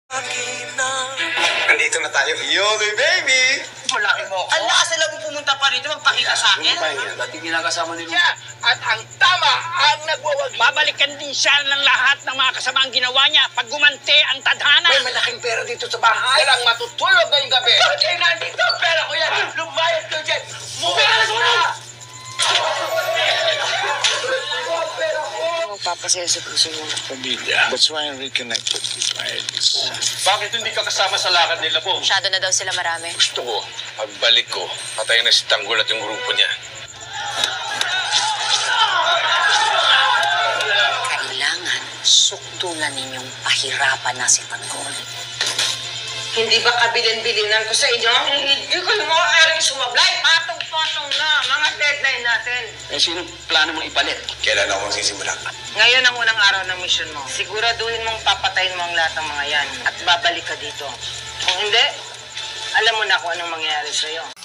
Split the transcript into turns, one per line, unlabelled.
Nandito na tayo. Yoloy, baby!
Malaki mo ako.
Ang lakas na lang pumunta pa rito, magpakita sa akin.
Dati ginakasama nila.
Siya at ang tama ang nagwawag.
Babalikan din siya ng lahat ng mga kasamaang ginawa niya pag gumante ang tadhana.
May malaking pera dito sa bahay.
Walang matutulog ngayong gabi.
Bakit kayo nandito? Pera ko yan. Lumayas kayo dyan. Pera ko na!
Papasaya sa puso mo.
Pamilya. That's why I reconnected with my ex.
Bakit hindi ka kasama sa lakad nila po?
Masyado na daw sila marami.
Gusto ko, pagbalik ko, patayin na si Tanggol at yung grupo niya.
Kailangan sukdulan ninyong pahirapan na si Tanggol.
Hindi ba kabilin-bilinan ko sa inyo? Hindi ko mo aring sumablay. Patong-patong na mga deadline natin.
Eh, sino plano mong ipalit?
Kailan ako magsisimula?
Ngayon ang unang araw ng mission mo. Siguraduhin mong papatayin mo ang lahat ng mga yan at babalik ka dito. Kung hindi, alam mo na kung anong mangyayari sa'yo.